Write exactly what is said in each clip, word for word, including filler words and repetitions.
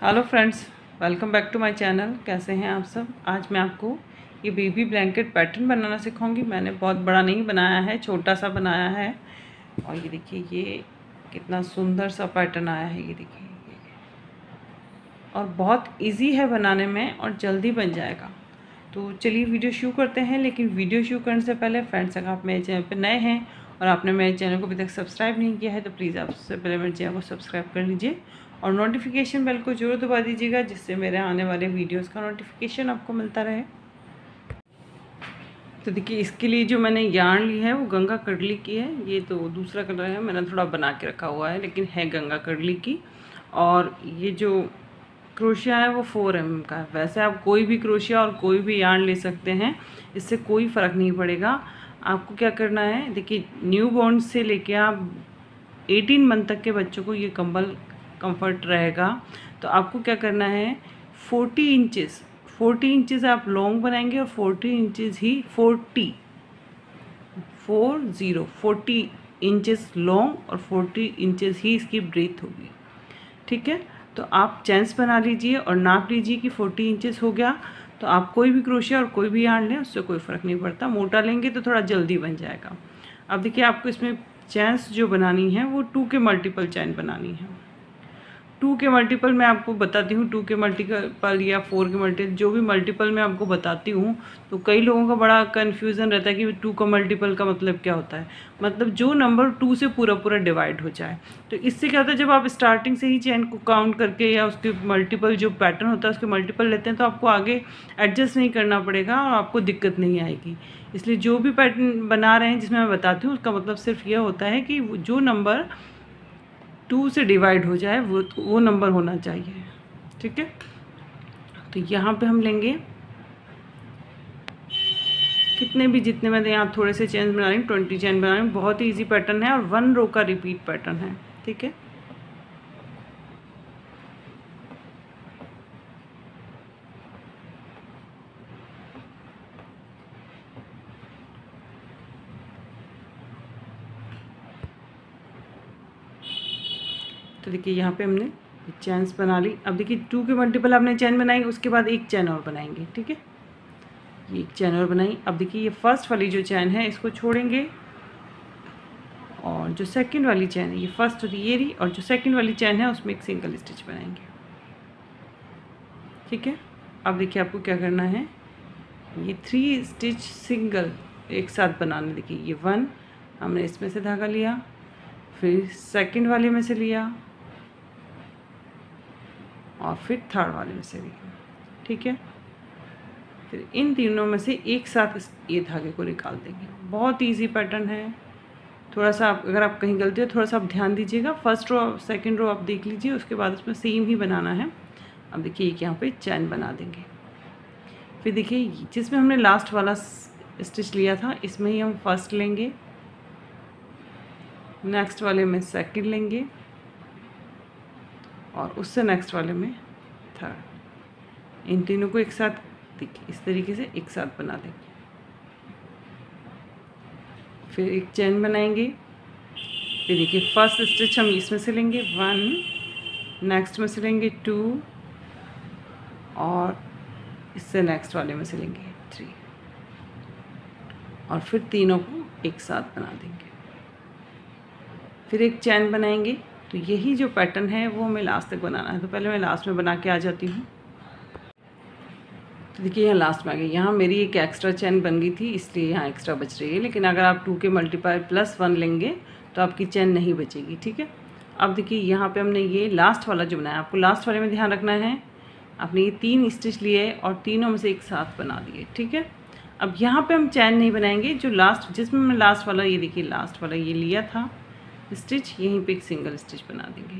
Hello friends, welcome back to my channel. कैसे हैं आप सब। आज मैं आपको ये बेबी ब्लैंकेट पैटर्न बनाना सिखाऊंगी। मैंने बहुत बड़ा नहीं बनाया है, छोटा सा बनाया है। और ये देखिए ये कितना सुंदर सा पैटर्न आया है। ये देखिए ये और बहुत इजी है बनाने में और जल्दी बन जाएगा। तो चलिए वीडियो शुरू करते हैं। लेकिन वीडियो शुरू करने से पहले फ्रेंड्स, अगर आप मेरे चैनल पर नए हैं और आपने मेरे चैनल को अभी तक सब्सक्राइब नहीं किया है तो प्लीज़ आप सबसे पहले मेरे चैनल को सब्सक्राइब कर लीजिए और नोटिफिकेशन बेल को जरूर दबा दीजिएगा, जिससे मेरे आने वाले वीडियोस का नोटिफिकेशन आपको मिलता रहे। तो देखिए इसके लिए जो मैंने यार्न ली है वो गंगा कड़ली की है। ये तो दूसरा कलर है, मैंने थोड़ा बना के रखा हुआ है, लेकिन है गंगा कड़ली की। और ये जो क्रोशिया है वो फोर एम एम का है। वैसे आप कोई भी क्रोशिया और कोई भी यार्न ले सकते हैं, इससे कोई फ़र्क नहीं पड़ेगा। आपको क्या करना है, देखिए न्यू बॉर्न से लेके आप एटीन मंथ तक के बच्चों को ये कंबल कंफर्ट रहेगा। तो आपको क्या करना है, फोर्टी इंचेस फोर्टी इंचेस आप लॉन्ग बनाएंगे और फोर्टी इंचेस ही forty four zero forty inches long और फोर्टी इंचेस ही इसकी ब्रेथ होगी। ठीक है, तो आप चैंस बना लीजिए और नाप लीजिए कि फोर्टी इंचेस हो गया। तो आप कोई भी क्रोशिया और कोई भी यार्न लें, उससे कोई फ़र्क नहीं पड़ता। मोटा लेंगे तो थोड़ा जल्दी बन जाएगा। अब देखिए आपको इसमें चैंस जो बनानी है वो टू के मल्टीपल चैन बनानी है। टू के मल्टीपल मैं आपको बताती हूँ, टू के मल्टीपल या फोर के मल्टीपल, जो भी मल्टीपल मैं आपको बताती हूँ। तो कई लोगों का बड़ा कन्फ्यूज़न रहता है कि टू का मल्टीपल का मतलब क्या होता है। मतलब जो नंबर टू से पूरा पूरा डिवाइड हो जाए। तो इससे क्या होता है, जब आप स्टार्टिंग से ही चैन को काउंट करके या उसके मल्टीपल जो पैटर्न होता है उसके मल्टीपल लेते हैं, तो आपको आगे एडजस्ट नहीं करना पड़ेगा और आपको दिक्कत नहीं आएगी। इसलिए जो भी पैटर्न बना रहे हैं जिसमें मैं बताती हूँ, उसका मतलब सिर्फ यह होता है कि जो नंबर टू से डिवाइड हो जाए वो वो नंबर होना चाहिए। ठीक है, तो यहाँ पे हम लेंगे कितने भी, जितने मैं यहाँ थोड़े से चेन बना रही हूँ, ट्वेंटी चेन बना रही हूँ। बहुत ही इजी पैटर्न है और वन रो का रिपीट पैटर्न है। ठीक है, तो देखिए यहाँ पे हमने चैन्स बना ली। अब देखिए टू के मल्टीपल आपने चैन बनाई, उसके बाद एक चैन और बनाएंगे। ठीक है, ये एक चैन और बनाई। अब देखिए ये फर्स्ट वाली जो चैन है इसको छोड़ेंगे और जो सेकंड वाली चैन है, ये फर्स्ट होती ये रही, और जो सेकंड वाली चैन है उसमें एक सिंगल स्टिच बनाएंगे। ठीक है, अब देखिए आपको क्या करना है, ये थ्री स्टिच सिंगल एक साथ बनाने। देखिए ये वन हमने इसमें से धागा लिया, फिर सेकंड वाले में से लिया और फिर थर्ड वाले में से लिया। ठीक है, फिर इन तीनों में से एक साथ ये धागे को निकाल देंगे। बहुत इजी पैटर्न है। थोड़ा सा आप, अगर आप कहीं गलती हो थोड़ा सा आप ध्यान दीजिएगा। फर्स्ट रो सेकंड रो आप देख लीजिए, उसके बाद उसमें सेम ही बनाना है। अब देखिए एक यहाँ पे चैन बना देंगे। फिर देखिए जिसमें हमने लास्ट वाला स्टिच लिया था, इसमें ही हम फर्स्ट लेंगे, नेक्स्ट वाले में सेकंड लेंगे और उससे नेक्स्ट वाले में थर्ड। इन तीनों को एक साथ देखिए इस तरीके से एक साथ बना देंगे। फिर एक चैन बनाएंगे। फिर देखिए फर्स्ट स्टिच हम इसमें से लेंगे वन, नेक्स्ट में से लेंगे टू और इससे नेक्स्ट वाले में से लेंगे थ्री, और फिर तीनों को एक साथ बना देंगे। फिर एक चैन बनाएंगे। तो यही जो पैटर्न है वो हमें लास्ट तक बनाना है। तो पहले मैं लास्ट में बना के आ जाती हूँ। तो देखिए यहाँ लास्ट में आ गई। यहाँ मेरी एक एक्स्ट्रा चैन बन गई थी, इसलिए यहाँ एक्स्ट्रा बच रही है। लेकिन अगर आप टू के मल्टीप्लाई प्लस वन लेंगे तो आपकी चैन नहीं बचेगी। ठीक है, अब देखिए यहाँ पे हमने ये लास्ट वाला जो बनाया, आपको लास्ट वाले में ध्यान रखना है। आपने ये तीन स्टिच लिए और तीनों में से एक साथ बना दिए। ठीक है, अब यहाँ पे हम चैन नहीं बनाएंगे। जो लास्ट, जिसमें हमने लास्ट वाला, ये देखिए लास्ट वाला ये लिया था स्टिच, यहीं पे एक सिंगल स्टिच बना देंगे।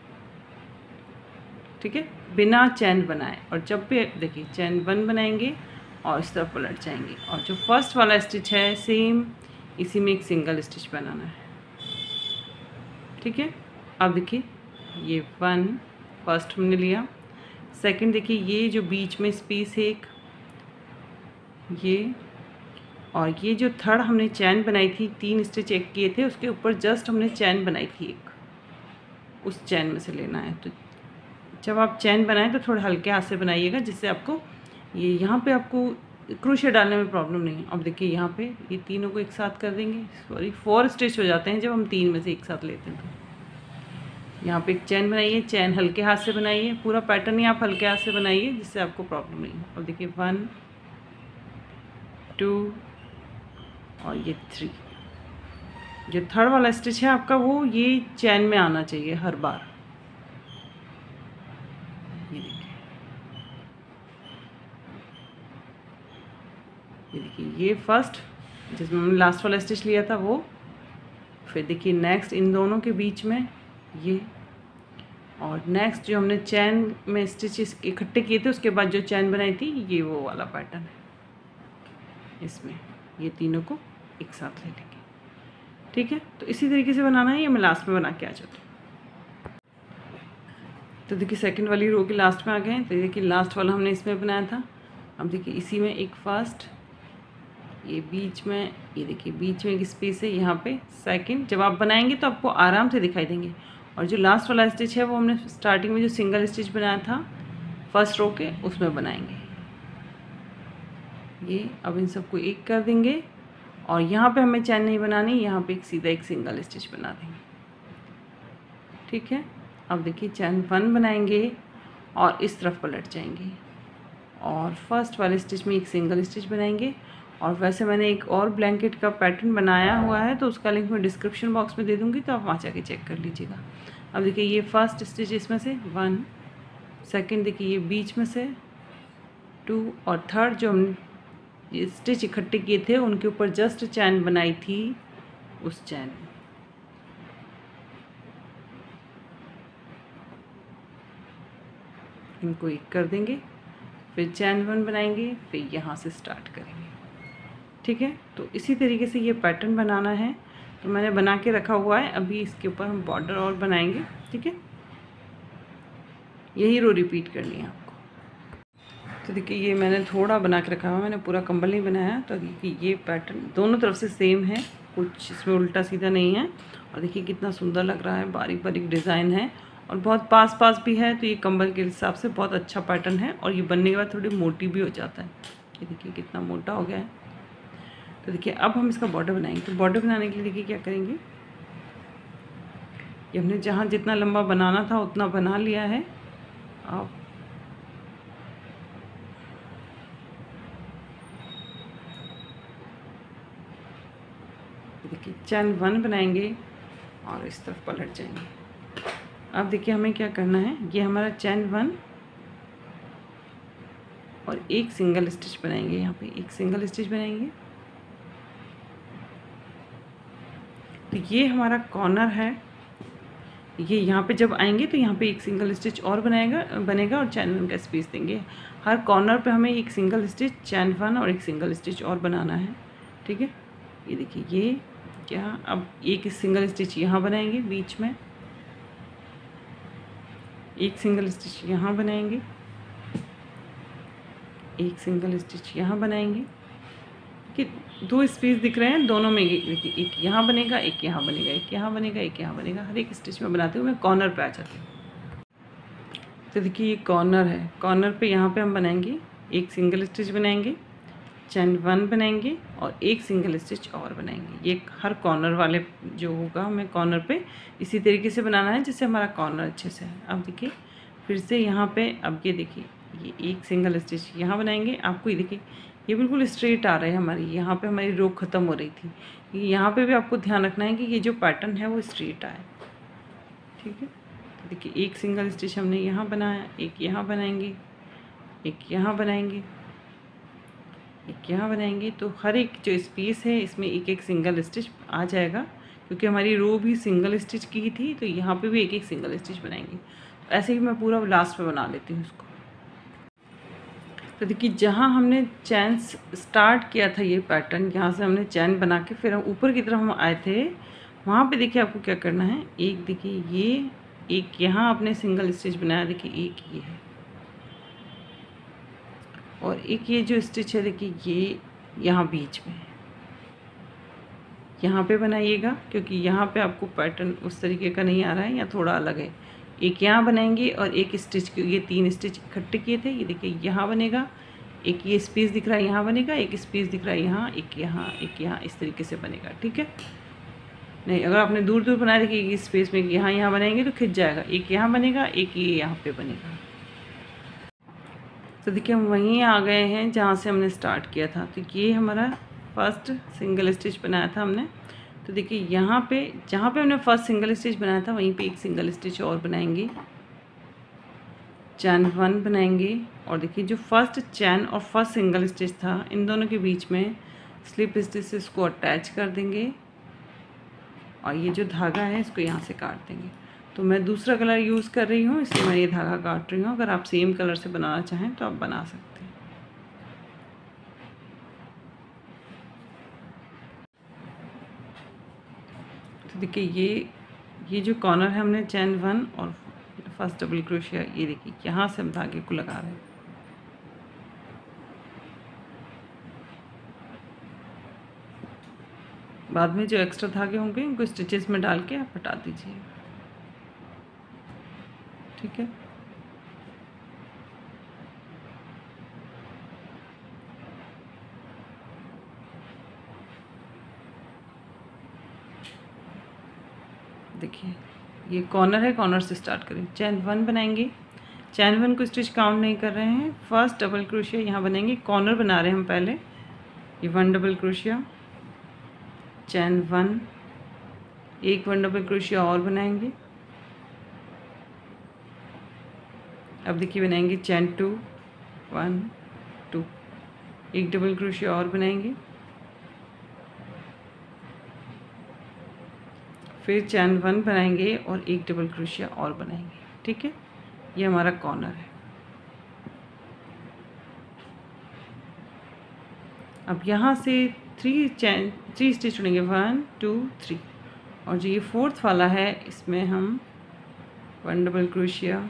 ठीक है, बिना चैन बनाए। और जब भी देखिए चैन वन बनाएंगे और इस तरफ पलट जाएंगे, और जो फर्स्ट वाला स्टिच है सेम इसी में एक सिंगल स्टिच बनाना है। ठीक है, अब देखिए ये वन फर्स्ट हमने लिया, सेकंड देखिए ये जो बीच में स्पेस है एक, ये, और ये जो थर्ड हमने चैन बनाई थी, तीन स्टिच एक किए थे, उसके ऊपर जस्ट हमने चैन बनाई थी एक, उस चैन में से लेना है। तो जब आप चैन बनाएं तो थोड़े हल्के हाथ से बनाइएगा, जिससे आपको ये यहाँ पे आपको क्रोशे डालने में प्रॉब्लम नहीं है। अब देखिए यहाँ पे ये तीनों को एक साथ कर देंगे, सॉरी फोर स्टिच हो जाते हैं जब हम तीन में से एक साथ लेते हैं। तो यहाँ पे एक चैन बनाइए, चैन हल्के हाथ से बनाइए, पूरा पैटर्न ही आप हल्के हाथ से बनाइए जिससे आपको प्रॉब्लम नहीं हो। अब देखिए वन टू और ये थ्री, जो थर्ड वाला स्टिच है आपका वो ये चैन में आना चाहिए हर बार। ये देखिए, ये देखिए ये फर्स्ट जिसमें हमने लास्ट वाला स्टिच लिया था वो, फिर देखिए नेक्स्ट इन दोनों के बीच में ये, और नेक्स्ट जो हमने चैन में स्टिचेस इकट्ठे किए थे उसके बाद जो चैन बनाई थी ये वो वाला पैटर्न है। इसमें ये तीनों को एक साथ ले लेंगे, ठीक है। तो इसी तरीके से बनाना है, ये मैं लास्ट में बना के आ जाती हूँ। तो देखिए सेकंड वाली रो के लास्ट में आ गए हैं। तो देखिए लास्ट वाला हमने इसमें बनाया था। अब देखिए इसी में एक फर्स्ट, ये बीच में, ये देखिए बीच में एक स्पेस है यहाँ पे सेकंड। जब आप बनाएंगे तो आपको आराम से दिखाई देंगे। और जो लास्ट वाला स्टिच है वो हमने स्टार्टिंग में जो सिंगल स्टिच बनाया था फर्स्ट रो के उसमें बनाएंगे। ये अब इन सबको एक कर देंगे और यहाँ पे हमें चैन नहीं बनानी, यहाँ पे एक सीधा एक सिंगल स्टिच बना देंगे, ठीक है। अब देखिए चैन वन बनाएंगे और इस तरफ पलट जाएंगे और फर्स्ट वाले स्टिच में एक सिंगल स्टिच बनाएंगे। और वैसे मैंने एक और ब्लैंकेट का पैटर्न बनाया हुआ है तो उसका लिंक मैं डिस्क्रिप्शन बॉक्स में दे दूँगी, तो आप वहाँ जाके चेक कर लीजिएगा। अब देखिए ये फर्स्ट स्टिच इसमें से वन, सेकंड देखिए ये बीच में से टू, और थर्ड जो हम ये स्टिच इकट्ठे किए थे उनके ऊपर जस्ट चैन बनाई थी उस चैन में। इनको एक कर देंगे, फिर चैन वन बनाएंगे, फिर यहाँ से स्टार्ट करेंगे, ठीक है। तो इसी तरीके से ये पैटर्न बनाना है। तो मैंने बना के रखा हुआ है, अभी इसके ऊपर हम बॉर्डर और बनाएंगे, ठीक है। यही रो रिपीट करनी है आपको। तो देखिए ये मैंने थोड़ा बना के रखा हुआ, मैंने पूरा कंबल नहीं बनाया। तो देखिए ये पैटर्न दोनों तरफ से सेम है, कुछ इसमें उल्टा सीधा नहीं है। और देखिए कितना सुंदर लग रहा है, बारीक बारीक डिज़ाइन है और बहुत पास पास भी है। तो ये कंबल के हिसाब से बहुत अच्छा पैटर्न है और ये बनने के बाद थोड़ी मोटी भी हो जाता है। ये देखिए कितना मोटा हो गया है। तो देखिए अब हम इसका बॉर्डर बनाएंगे। तो बॉर्डर बनाने के लिए देखिए क्या करेंगे, ये हमने जहाँ जितना लंबा बनाना था उतना बना लिया है। अब देखिए चैन वन बनाएंगे और इस तरफ पलट जाएंगे। अब देखिए हमें क्या करना है, ये हमारा चैन वन और एक सिंगल स्टिच बनाएंगे, यहाँ पे एक सिंगल स्टिच बनाएंगे। तो ये हमारा कॉर्नर है, ये यहाँ पे जब आएंगे तो यहाँ पे एक सिंगल स्टिच और बनाएगा बनेगा और चैन वन का स्पेस देंगे। हर कॉर्नर पे हमें एक सिंगल स्टिच, चैन वन और एक सिंगल स्टिच और बनाना है, ठीक है। ये देखिए ये क्या, अब एक सिंगल स्टिच यहाँ बनाएंगे बीच में, एक सिंगल स्टिच यहाँ बनाएंगे, एक सिंगल स्टिच यहाँ बनाएंगे। कि दो स्पेस दिख रहे हैं, दोनों में देखिए एक यहाँ बनेगा, एक यहाँ बनेगा, एक यहाँ बनेगा, एक यहाँ बनेगा। हर एक स्टिच में बनाते हुए मैं कॉर्नर पे आ जाती हूँ। तो देखिए ये कॉर्नर है, कॉर्नर पे यहाँ पे हम बनाएंगे एक सिंगल स्टिच बनाएंगे, चैन वन बनाएंगे और एक सिंगल स्टिच और बनाएंगे। ये हर कॉर्नर वाले जो होगा हमें कॉर्नर पे इसी तरीके से बनाना है जिससे हमारा कॉर्नर अच्छे से है। अब देखिए फिर से यहाँ पे, अब ये देखिए ये एक सिंगल स्टिच यहाँ बनाएंगे। आपको ये देखिए ये बिल्कुल स्ट्रेट आ रहे हैं हमारी, यहाँ पे हमारी रो ख़त्म हो रही थी। यहाँ पे भी आपको ध्यान रखना है कि ये जो पैटर्न है वो स्ट्रेट आए, ठीक है। तो देखिए एक सिंगल स्टिच हमने यहाँ बनाया, एक यहाँ बनाएंगे, एक यहाँ बनाएंगे, एक यहाँ बनाएंगे। तो हर एक जो स्पेस है इसमें एक एक सिंगल स्टिच आ जाएगा, क्योंकि हमारी रो भी सिंगल स्टिच की थी। तो यहाँ पे भी एक एक सिंगल स्टिच बनाएंगे। तो ऐसे ही मैं पूरा लास्ट में बना लेती हूँ इसको। तो देखिए जहाँ हमने चैन स्टार्ट किया था ये पैटर्न, यहाँ से हमने चैन बना के फिर हम ऊपर की तरफ हम आए थे, वहाँ पे देखिए आपको क्या करना है। एक देखिए ये, एक यहाँ आपने सिंगल स्टिच बनाया, देखिए एक ये है और एक ये जो स्टिच है देखिए ये यहाँ बीच में, यहाँ पे बनाइएगा क्योंकि यहाँ पे आपको पैटर्न उस तरीके का नहीं आ रहा है या थोड़ा अलग है। एक यहाँ बनाएंगे और एक स्टिच, ये तीन स्टिच इकट्ठे किए थे, ये देखिए यहाँ बनेगा, एक ये स्पेस दिख रहा है यहाँ बनेगा, एक स्पेस दिख रहा है यहाँ, एक यहाँ, एक यहाँ, इस तरीके से बनेगा। ठीक है, नहीं अगर आपने दूर दूर बनाया देखिए इस स्पेस में यहाँ यहाँ बनाएंगे तो खिंच जाएगा, एक यहाँ बनेगा, एक ये यहाँ पे बनेगा। तो देखिए हम वहीं आ गए हैं जहाँ से हमने स्टार्ट किया था। तो ये हमारा फर्स्ट सिंगल स्टिच बनाया था हमने। तो देखिए यहाँ पे जहाँ पे हमने फर्स्ट सिंगल स्टिच बनाया था वहीं पे एक सिंगल स्टिच और बनाएंगे, चैन वन बनाएंगे, और देखिए जो फर्स्ट चैन और फर्स्ट सिंगल स्टिच था इन दोनों के बीच में स्लिप स्टिचेस को अटैच कर देंगे, और ये जो धागा है इसको यहाँ से काट देंगे। तो मैं दूसरा कलर यूज़ कर रही हूँ इसलिए मैं ये धागा काट रही हूँ, अगर आप सेम कलर से बनाना चाहें तो आप बना सकते हैं। तो देखिए ये ये जो कॉर्नर है हमने चैन वन और फर्स्ट डबल क्रोशिया, ये देखिए यहाँ से हम धागे को लगा रहे हैं। बाद में जो एक्स्ट्रा धागे होंगे उनको स्टिचेस में डाल के आप हटा दीजिए। ठीक है, देखिए ये कॉर्नर है, कॉर्नर से स्टार्ट करें। चैन वन बनाएंगे, चैन वन को स्टिच काउंट नहीं कर रहे हैं, फर्स्ट डबल क्रोशिया यहाँ बनेंगे, कॉर्नर बना रहे हैं हम पहले, ये one double crochet, chain one, एक वन डबल क्रोशिया और बनाएंगे। अब देखिए बनाएंगे चैन टू, वन टू, एक डबल क्रोशिया और बनाएंगे, फिर चैन वन बनाएंगे और एक डबल क्रोशिया और बनाएंगे। ठीक है, ये हमारा कॉर्नर है। अब यहाँ से थ्री चैन थ्री स्टिच छोड़ेंगे, वन टू थ्री, और जो ये फोर्थ वाला है इसमें हम one double crochet,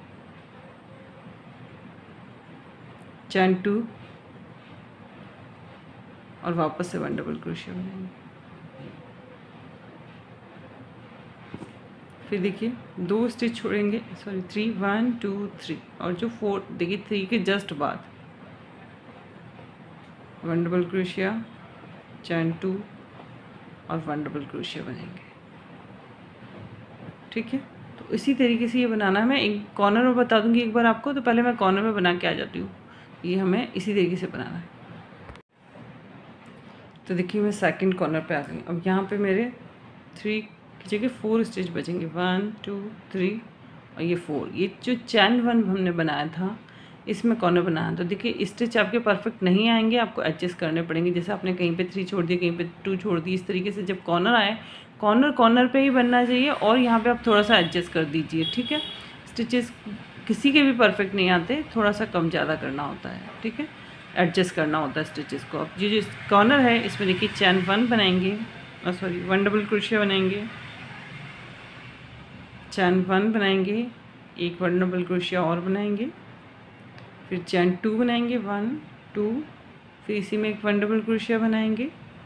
chain two, और वापस से वन डबल क्रोशिया बनाएंगे। फिर देखिए दो स्टिच छोड़ेंगे, sorry three, one two three, और जो फोर्थ देखिए थ्री के जस्ट बाद one double crochet, chain two और वन डबल क्रोशिया बनाएंगे। ठीक है, तो इसी तरीके से ये बनाना है। मैं एक कॉर्नर में बता दूंगी एक बार आपको, तो पहले मैं कॉर्नर में बना के आ जाती हूँ। ये हमें इसी तरीके से बनाना है। तो देखिए मैं सेकंड कॉर्नर पे आ गई। अब यहाँ पे मेरे थ्री की जगह फोर स्टिच बचेंगे, वन टू थ्री और ये फोर। ये जो चैन वन हमने बनाया था इसमें कॉर्नर बनाया, तो देखिए स्टिच आपके परफेक्ट नहीं आएंगे, आपको एडजस्ट करने पड़ेंगे। जैसे आपने कहीं पे थ्री छोड़ दिया, कहीं पे टू छोड़ दी, इस तरीके से जब कॉर्नर आए, कॉर्नर कॉर्नर पे ही बनना चाहिए, और यहाँ पे आप थोड़ा सा एडजस्ट कर दीजिए। ठीक है, स्टिचेस किसी के भी परफेक्ट नहीं आते, थोड़ा सा कम ज़्यादा करना होता है। ठीक है, एडजस्ट करना होता है स्टिचेस को। अब ये जो कॉर्नर है इसमें देखिए चैन वन बनाएंगे, और सॉरी वन डबल क्रोशिया बनाएंगे, चैन वन बनाएंगे, एक वन डबल क्रोशिया और बनाएंगे, फिर चैन टू बनाएंगे, वन टू, फिर इसी में एक वन डबल क्रोशिया बनाएंगे,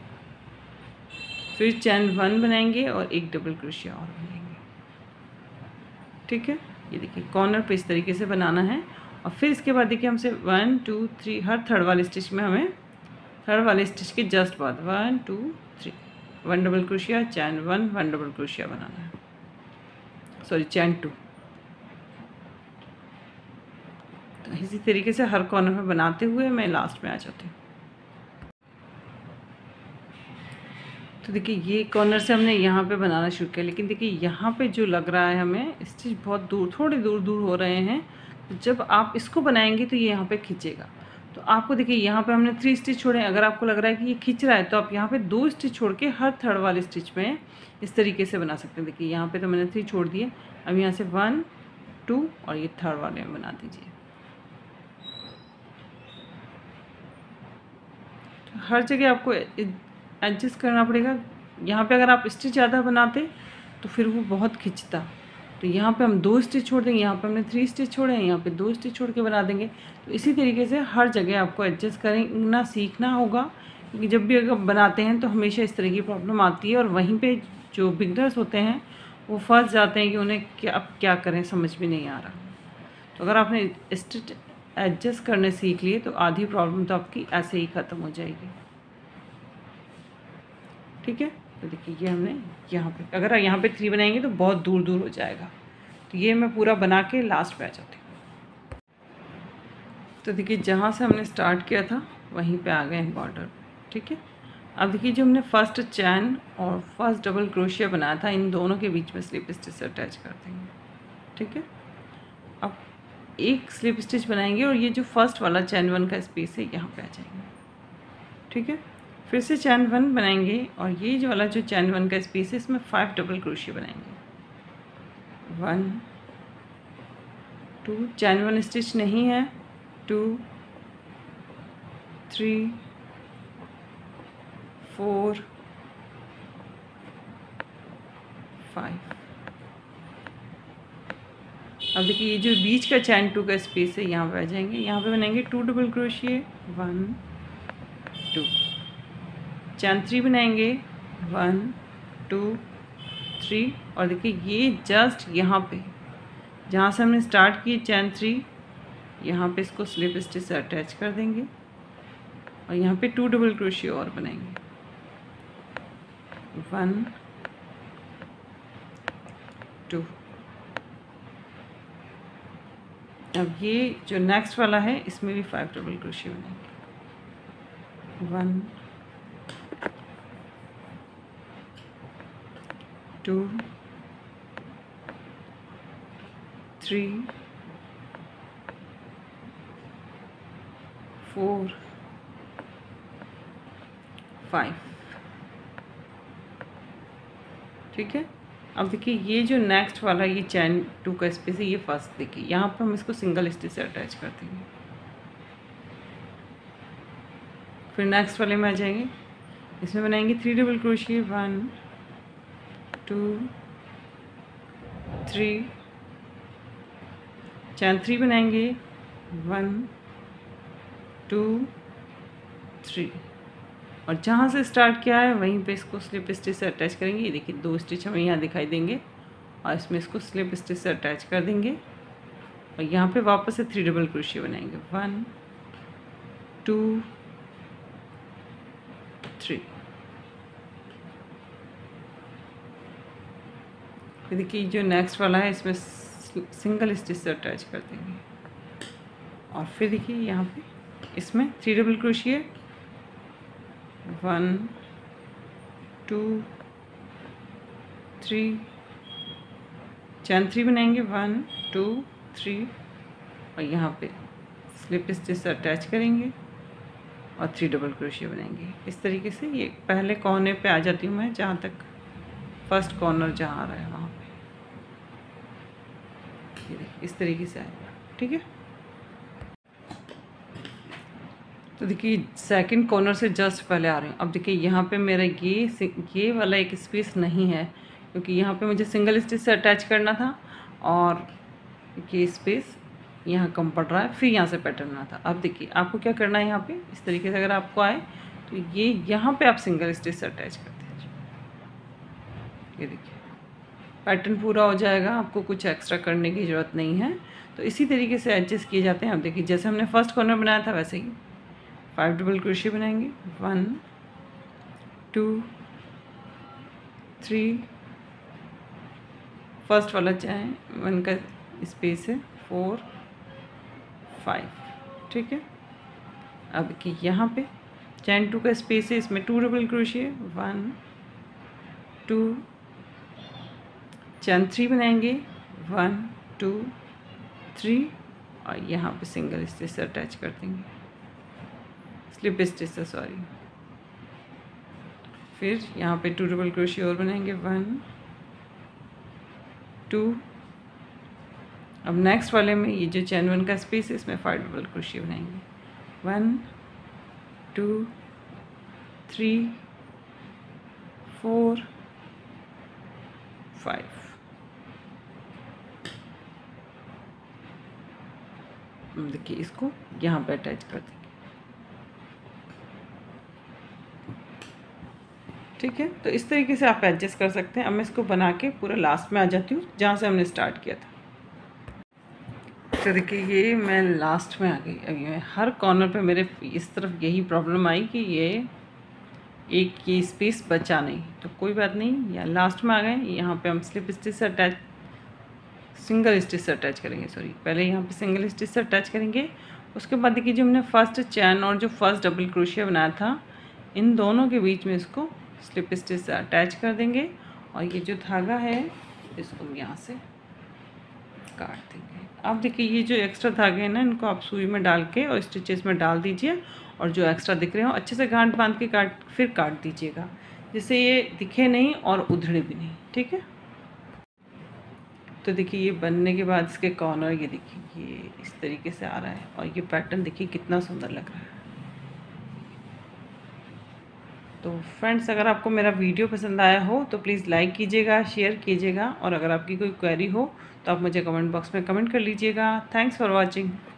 फिर चैन वन बनाएंगे और एक डबल क्रोशिया और बनाएंगे। ठीक है, ये देखिए कॉर्नर पे इस तरीके से बनाना है। और फिर इसके बाद देखिए हमसे वन टू थ्री, हर थर्ड वाले स्टिच में हमें थर्ड वाले स्टिच के जस्ट बाद one two three, one double crochet, chain one, one double crochet बनाना है, सॉरी चैन टू। तो इसी तरीके से हर कॉर्नर में बनाते हुए मैं लास्ट में आ जाती हूँ। तो देखिए ये कॉर्नर से हमने यहाँ पे बनाना शुरू किया, लेकिन देखिए यहाँ पे जो लग रहा है हमें स्टिच बहुत दूर, थोड़े दूर दूर हो रहे हैं। तो जब आप इसको बनाएंगे तो ये यहाँ पे खींचेगा। तो आपको देखिए यहाँ पे हमने थ्री स्टिच छोड़े, अगर आपको लग रहा है कि ये खींच रहा है तो आप यहाँ पे दो स्टिच छोड़ के हर थर्ड वाले स्टिच में इस तरीके से बना सकते हैं। देखिए यहाँ पे तो मैंने थ्री छोड़ दिए, अब यहाँ से वन टू और ये थर्ड वाले में बना दीजिए। तो हर जगह आपको एडजस्ट करना पड़ेगा। यहाँ पे अगर आप स्टिच ज़्यादा बनाते तो फिर वो बहुत खिंचता, तो यहाँ पे हम दो स्टिच छोड़ देंगे, यहाँ पे हमने थ्री स्टिच छोड़े हैं, यहाँ पे दो स्टिच छोड़ के बना देंगे। तो इसी तरीके से हर जगह आपको एडजस्ट करना सीखना होगा, क्योंकि जब भी अगर बनाते हैं तो हमेशा इस तरह की प्रॉब्लम आती है। और वहीं पे जो बिगनर्स होते हैं वो फंस जाते हैं कि उन्हें क्या अब क्या करें, समझ में नहीं आ रहा। तो अगर आपने स्टिच एडजस्ट करने सीख लिए तो आधी प्रॉब्लम तो आपकी ऐसे ही ख़त्म हो जाएगी। ठीक है, तो देखिए ये हमने यहाँ पे, अगर यहाँ पे थ्री बनाएंगे तो बहुत दूर दूर हो जाएगा। तो ये मैं पूरा बना के लास्ट पे आ जाती हूँ। तो देखिए जहाँ से हमने स्टार्ट किया था वहीं पे आ गए हैं बॉर्डर। ठीक है, अब देखिए जो हमने फर्स्ट चैन और फर्स्ट डबल क्रोशिया बनाया था, इन दोनों के बीच में स्लिप स्टिच अटैच कर देंगे। ठीक है, अब एक स्लिप स्टिच बनाएंगे और ये जो फर्स्ट वाला चैन वन का स्पेस है यहाँ पे आ जाएंगे। ठीक है, फिर से चैन वन बनाएंगे और ये जो वाला जो चैन वन का स्पेस है इसमें फाइव डबल क्रोशिया बनाएंगे। One two, chain one stitch नहीं है, टू थ्री फोर फाइव। अब देखिए ये जो बीच का चैन टू का स्पेस है यहाँ पे आ जाएंगे, यहाँ पे बनाएंगे two double crochet, one two, chain three बनाएंगे, वन टू थ्री, और देखिए ये जस्ट यहाँ पे जहाँ से हमने स्टार्ट किए चैन थ्री, यहाँ पे इसको स्लिप स्टिच से अटैच कर देंगे और यहाँ पे टू डबल क्रोशिए और बनाएंगे, वन टू। अब ये जो नेक्स्ट वाला है इसमें भी फाइव डबल क्रोशिए बनाएंगे, one two three four five. ठीक है, अब देखिए ये जो नेक्स्ट वाला ये चैन टू का स्पेस है, ये फर्स्ट देखिए यहाँ पर हम इसको सिंगल स्टिच से अटैच कर देंगे। फिर नेक्स्ट वाले में आ जाएंगे, इसमें बनाएंगे three double crochet, one two three, chain three बनाएंगे, वन टू थ्री, और जहाँ से स्टार्ट किया है वहीं पे इसको स्लिप स्टिच से अटैच करेंगे। ये देखिए दो स्टिच हमें यहाँ दिखाई देंगे और इसमें इसको स्लिप स्टिच से अटैच कर देंगे और यहाँ पे वापस से थ्री डबल क्रोशिए बनाएंगे, वन टू थ्री। ये देखिए जो नेक्स्ट वाला है इसमें सिंगल स्टिच से अटैच कर देंगे और फिर देखिए यहाँ पे इसमें three double crochet, one two three, chain three बनाएंगे, वन टू थ्री, और यहाँ पे स्लिप स्टिच से अटैच करेंगे और थ्री डबल क्रोशिए बनाएंगे। इस तरीके से ये पहले कोने पे आ जाती हूँ मैं, जहाँ तक फर्स्ट कॉर्नर जहाँ आ रहा है वहाँ पे, ये देखिए इस तरीके से आएगा। ठीक है, तो देखिए सेकंड कॉर्नर से जस्ट पहले आ रहे हैं। अब देखिए यहाँ पे मेरा ये ये वाला एक स्पेस नहीं है क्योंकि यहाँ पे मुझे सिंगल स्टिच से अटैच करना था और ये स्पेस यहाँ कम पड़ रहा है, फिर यहाँ से पैटर्न आना था। अब देखिए आपको क्या करना है, यहाँ पे इस तरीके से अगर आपको आए तो ये यहाँ पे आप सिंगल स्टिच से अटैच कर दीजिए। ये देखिए पैटर्न पूरा हो जाएगा, आपको कुछ एक्स्ट्रा करने की ज़रूरत नहीं है। तो इसी तरीके से एडजस्ट किए जाते हैं। अब देखिए जैसे हमने फर्स्ट कॉर्नर बनाया था वैसे ही फाइव डबल क्रोशिए बनाएंगे, वन टू थ्री, फर्स्ट वाला चाहे वन का स्पेस है, फोर फाइव। ठीक है, अब कि यहाँ पे चैन टू का स्पेस है, इसमें two double crochet, one two, chain three बनाएंगे, वन टू थ्री, और यहाँ पे सिंगल स्टिच से अटैच कर देंगे, स्लिप स्टिच से सॉरी। फिर यहाँ पे टू डबल क्रोशिए और बनाएंगे, वन टू। अब नेक्स्ट वाले में ये जो चैन वन का स्पेस है इसमें फाइव डबल क्रोशिए बनाएंगे, one two three four five. देखिए इसको यहाँ पे अटैच कर देंगे। ठीक है, तो इस तरीके से आप एडजस्ट कर सकते हैं। अब मैं इसको बना के पूरा लास्ट में आ जाती हूँ जहाँ से हमने स्टार्ट किया था। तो देखिए ये मैं लास्ट में आ गई। अभी मैं हर कॉर्नर पे मेरे इस तरफ यही प्रॉब्लम आई कि ये एक ये स्पेस बचा नहीं, तो कोई बात नहीं, या लास्ट में आ गए। यहाँ पे हम स्लिप स्टिच से अटैच सिंगल स्टिच से अटैच करेंगे, सॉरी पहले यहाँ पे सिंगल स्टिच से अटैच करेंगे। उसके बाद देखिए जो हमने फर्स्ट चैन और जो फर्स्ट डबल क्रोशिया बनाया था, इन दोनों के बीच में इसको स्लिप स्टिच से अटैच कर देंगे और ये जो धागा है इसको हम यहाँ से काट देंगे। अब देखिए ये जो एक्स्ट्रा धागे हैं ना, इनको आप सुई में डाल के और स्टिचेस में डाल दीजिए और जो एक्स्ट्रा दिख रहे हो अच्छे से गांठ बांध के काट फिर काट दीजिएगा, जिससे ये दिखे नहीं और उधड़े भी नहीं, ठीक है। तो देखिए ये बनने के बाद इसके कॉर्नर ये देखिए ये इस तरीके से आ रहा है और ये पैटर्न देखिए कितना सुंदर लग रहा है। तो फ्रेंड्स, अगर आपको मेरा वीडियो पसंद आया हो तो प्लीज़ लाइक कीजिएगा, शेयर कीजिएगा, और अगर आपकी कोई क्वेरी हो तो आप मुझे कमेंट बॉक्स में कमेंट कर लीजिएगा। Thanks for watching.